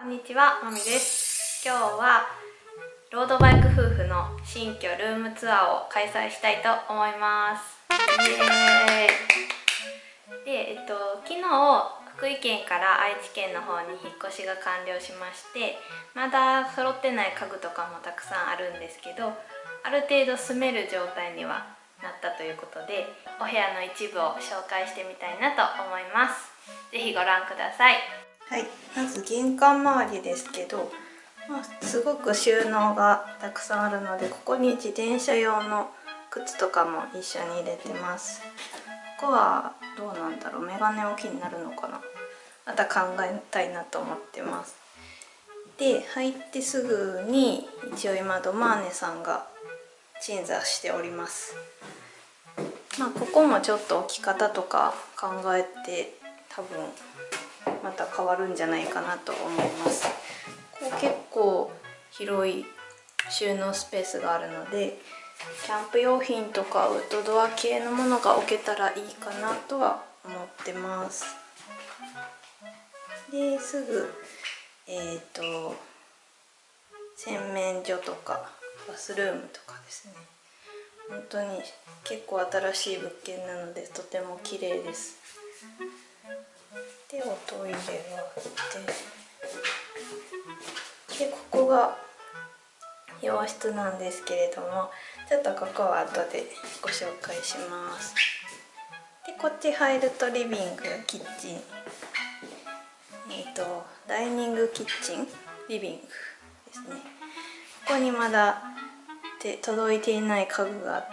こんにちは、まみです。今日はロードバイク夫婦の新居ルームツアーを開催したいと思います。イエーイ。で、昨日福井県から愛知県の方に引っ越しが完了しまして、まだ揃ってない家具とかもたくさんあるんですけど、ある程度住める状態にはなったということで、お部屋の一部を紹介してみたいなと思います。ぜひご覧ください。はい、まず玄関周りですけど、すごく収納がたくさんあるので、ここに自転車用の靴とかも一緒に入れてます。ここはどうなんだろう、メガネ置きになるのかな、また考えたいなと思ってます。で、入ってすぐに一応今ドマーネさんが鎮座しております。ここもちょっと置き方とか考えて多分また変わるんじゃないかなと思います。ここ結構広い収納スペースがあるので、キャンプ用品とかアウトドア系のものが置けたらいいかなとは思ってます。で、すぐ洗面所とかバスルームとかですね、本当に結構新しい物件なのでとても綺麗です。で、おトイレがあって、でここが洋室なんですけれども、ちょっとここは後でご紹介します。で、こっち入るとリビング、キッチン、ダイニングキッチン、リビングですね。ここにまだ届いていない家具があって、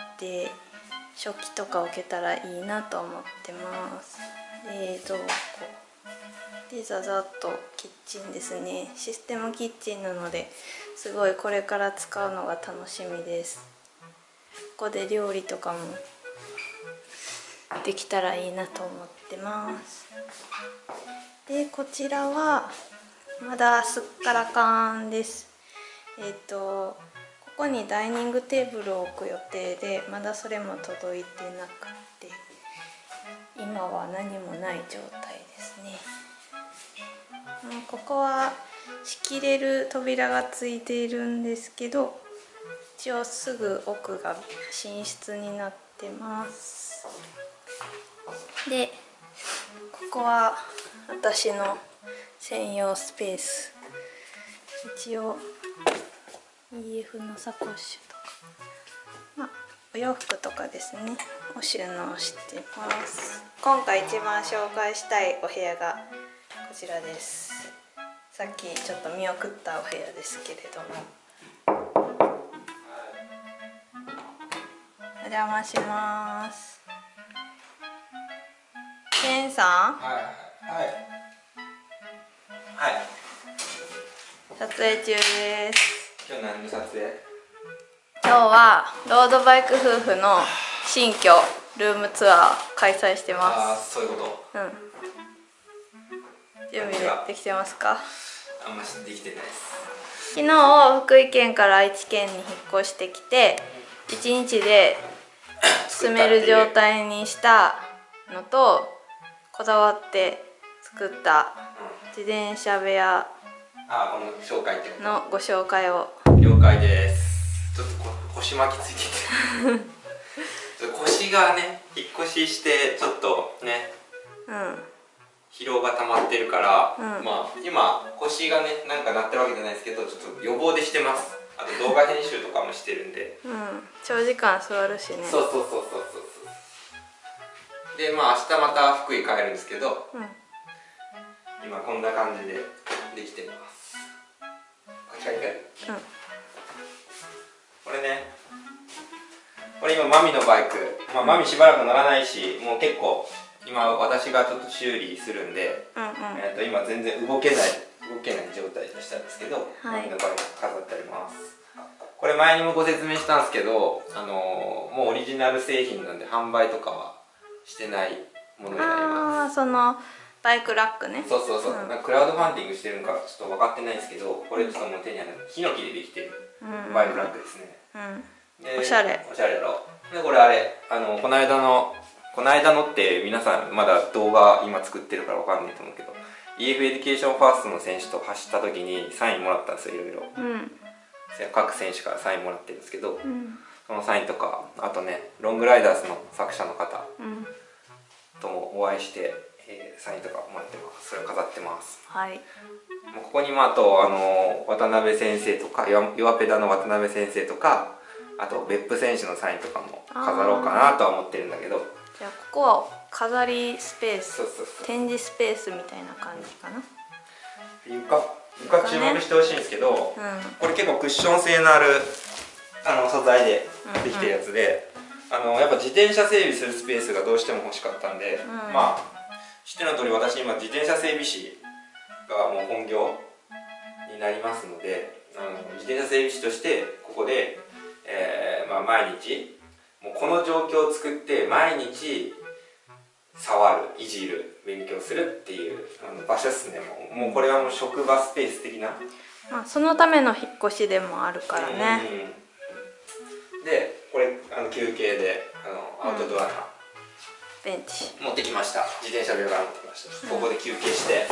食器とか置けたらいいなと思ってます。冷蔵庫で、ザザッとキッチンですね。システムキッチンなので、すごいこれから使うのが楽しみです。ここで料理とかもできたらいいなと思ってます。で、こちらはまだすっからかんです。ここにダイニングテーブルを置く予定で、まだそれも届いてなくて、今は何もない状態ですね。ここは仕切れる扉がついているんですけど、一応すぐ奥が寝室になってます。で、ここは私の専用スペース。一応 EF のサコッシュとか、お洋服とかですねを収納してます。今回一番紹介したいお部屋がこちらです。さっきちょっと見送ったお部屋ですけれども、お邪魔します。ケンさん、 はい、 撮影中です。 今日何の撮影？ 今日はロードバイク夫婦の新居ルームツアー開催してます。 ああ、そういうこと。 準備できてますか？ あんまりできてないです。 昨日福井県から愛知県に引っ越してきて、1日で住める状態にしたのと、こだわって作った自転車部屋この紹介ってことのご紹介を。 了解です。ちょっと腰巻きついてて腰がね、引っ越ししてちょっとね、疲労が溜まってるから、今腰がね、なんかなってるわけじゃないですけど、ちょっと予防でしてます。あと動画編集とかもしてるんで、 長時間座るしね。 そうで、明日また福井帰るんですけど、今こんな感じでできてます。こっちから行く？これね、これ今マミのバイク、マミしばらく乗らないし、もう結構今私がちょっと修理するんで、今全然動けない状態でしたんですけど、マミのバイク飾ってあります。これ前にもご説明したんですけど、もうオリジナル製品なんで販売とかはしてないものになります。 そのバイクラックね。 そう、なんかクラウドファンディングしてるのかちょっと分かってないんですけど、これちょっともう手にあるヒノキでできてるバイクラックですね。 おしゃれ。 おしゃれやろ。で、これあれ、この間のって皆さんまだ動画今作ってるから分かんないと思うけど、 EF エデュケーションファーストの選手と走った時にサインもらったんですよ、いろいろ。各選手からサインもらってるんですけど、そのサインとか、あとねロングライダースの作者の方ともお会いして、サインとかもらってます。それを飾ってます。 はい。 ここにもあと渡辺先生とか、弱ペダの渡辺先生とか、あと別府選手のサインとかも飾ろうかなとは思ってるんだけど。 じゃあここは飾りスペース、展示スペースみたいな感じかな。 床注目してほしいんですけど、これ結構クッション性のある素材でできてるやつで、やっぱ自転車整備するスペースがどうしても欲しかったんで、まあ知っての通り私今自転車整備士がもう本業になりますので、自転車整備士としてここで、毎日もうこの状況を作って毎日触る、いじる、勉強するっていう場所ですね。もうこれはもう職場スペース的な、 そのための引っ越しでもあるからね。 でこれ休憩でアウトドアなベンチ持ってきました。自転車部屋から持ってきました。ここで休憩して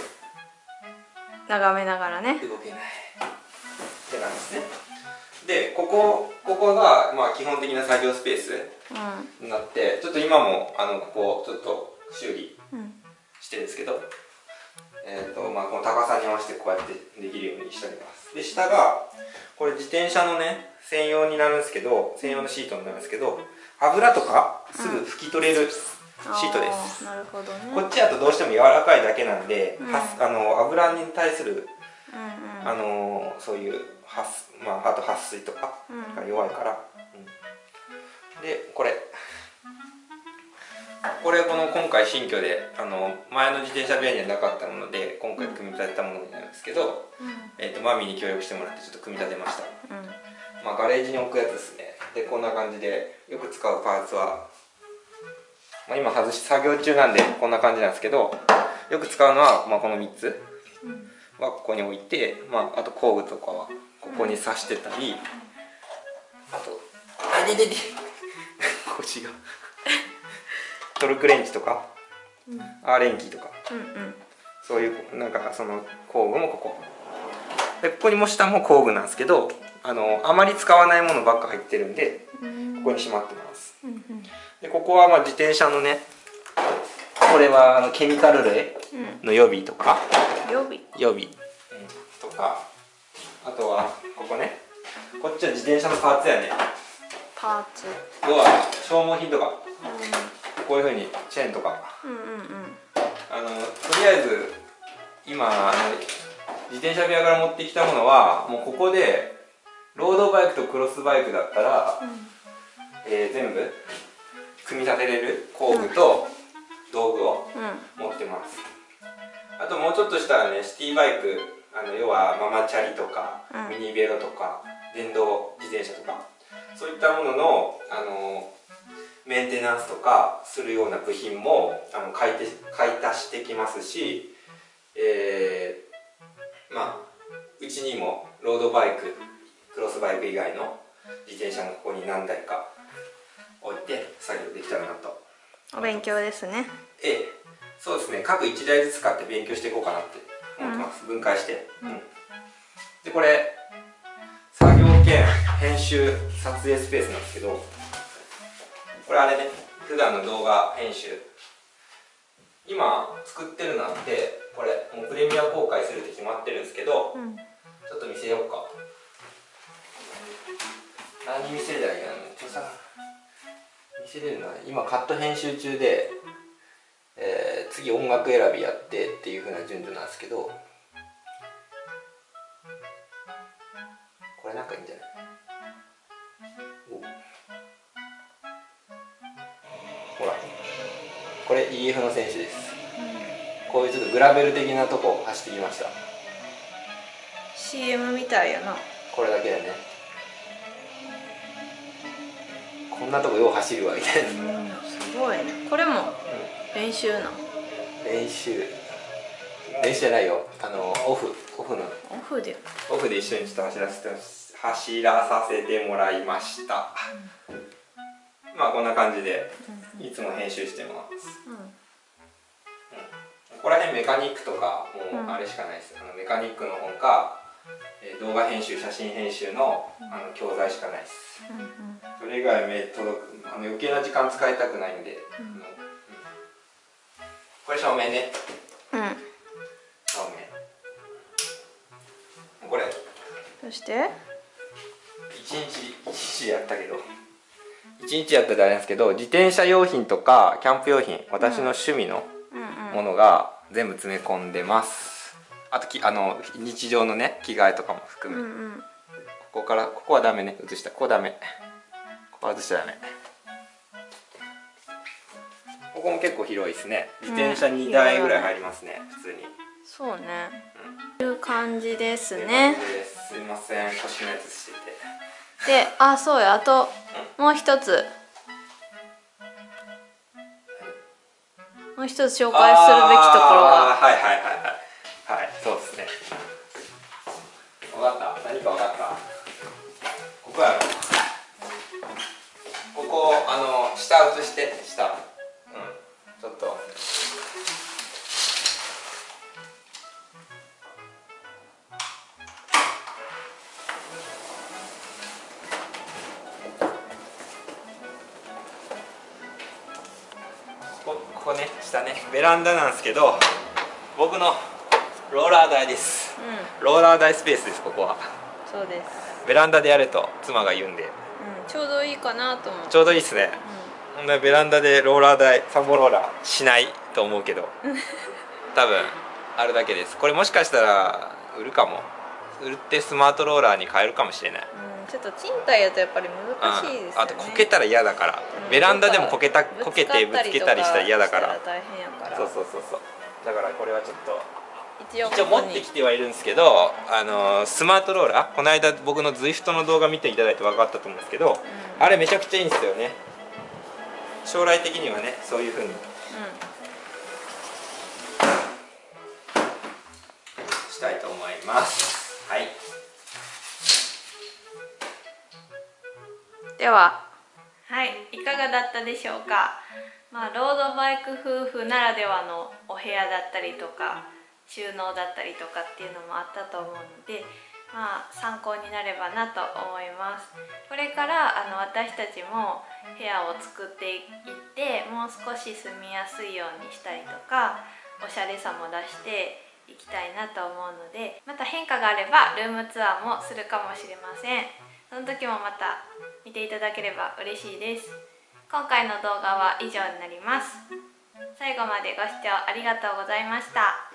眺めながらね、 動けないってなんですね。でここが基本的な作業スペースになって、ちょっと今もここちょっと修理してるんですけど、この高さに合わせてこうやってできるようにしております。で下がこれ自転車のね専用になるんですけど、専用のシートになるんですけど、油とかすぐ拭き取れるシートです。 なるほどね。 こっちだとどうしても柔らかいだけなんで、油に対するそういうあと撥水とかが弱いから、でこの今回新居で前の自転車部屋にはなかったもので今回組み立てたものになるんですけど、マミーに協力してもらってちょっと組み立てました。ガレージに置くやつですね。でこんな感じでよく使うパーツは、今作業中なんでこんな感じなんですけど、よく使うのは、この3つはここに置いて、あと工具とかはここに刺してたり、あと腰がトルクレンチとか、アーレンキーとか、そういうその工具もここで、ここにも下も工具なんですけど、あまり使わないものばっか入ってるんでここにしまってます。でここは自転車のね、これはケミカル類の予備とか、予備とか、あとはここね、こっちは自転車のパーツやね。 パーツ要は消耗品とか、こういうふうにチェーンとか、とりあえず今自転車部屋から持ってきたものはもうここでロードバイクとクロスバイクだったら、全部組み立てれる工具と道具を持ってます。あともうちょっとしたらね、シティバイク、要はママチャリとか、ミニベロとか電動自転車とか、そういったもののメンテナンスとかするような部品も買い足してきますし、うちにもロードバイク、クロスバイク以外の自転車もここに何台か置いて作業できたらなと。 お勉強ですね。 そうですね。各1台ずつ買って勉強していこうかなって思ってます。分解して。でこれ作業兼編集撮影スペースなんですけど、これあれね、普段の動画編集今作ってるのあって、これもうプレミア公開するって決まってるんですけど、ちょっと見せようか。何見せりゃいいの？見せれるな。今カット編集中で、次音楽選びやってっていう風な順序なんですけど、これなんかいいんじゃない？ほら、これ EF の選手です。こういうちょっとグラベル的なとこ走ってきました。 CM みたいやな。 これだけでね、こんなとこよう走るわみたいな。 すごいね。これも練習な。 練習じゃないよ。オフで一緒にちょっと走らさせてもらいました。こんな感じでいつも編集してます。 こら辺メカニックとかもうあれしかないです、メカニックの本か、動画編集写真編集の、教材しかないです、それ以外目届く余計な時間使いたくないんで、これ照明ね、照明これそして 1日やったけど1日やったらあれなんですけど、自転車用品とかキャンプ用品、私の趣味のものが全部詰め込んでます。あと日常のね着替えとかも含め、ここはダメね、映した、ここダメ、ここは映しちゃダメ。ここも結構広いですね。自転車2台ぐらい入りますね、普通に。 そうね、こういう感じですね。 すいません、腰のやつしてて。 で、そうや、あともう一つ紹介するべきところが、 はい、そうですね。分かった、何か分かった。ここやろ。ここ下映して、下、ちょっとここね、下ね、ベランダなんですけど、僕のローラー台です、ローラー台スペースです、ここは。 そうです。 ベランダでやれと妻が言うんで、 ちょうどいいかなと思って。 ちょうどいいですね。ベランダでローラー台3本ローラーしないと思うけど多分あるだけです。これもしかしたら売るかも、売ってスマートローラーに変えるかもしれない。 ちょっと賃貸やとやっぱり難しいですよね。 あとこけたら嫌だから、ベランダでもこけてぶつけたりしたら嫌だから、 大変やから。 そうだからこれはちょっと一応持ってきてはいるんですけど、スマートローラー、この間僕の ZWIFT の動画見ていただいて分かったと思うんですけど、あれめちゃくちゃいいんですよね。将来的にはね、そういう風にしたいと思います。はい。 では、いかがだったでしょうか。ロードバイク夫婦ならではのお部屋だったりとか収納だったりとかっていうのもあったと思うので、参考になればなと思います。これから私たちも部屋を作っていってもう少し住みやすいようにしたりとか、おしゃれさも出していきたいなと思うので、また変化があればルームツアーもするかもしれません。その時もまた見ていただければ嬉しいです。今回の動画は以上になります。最後までご視聴ありがとうございました。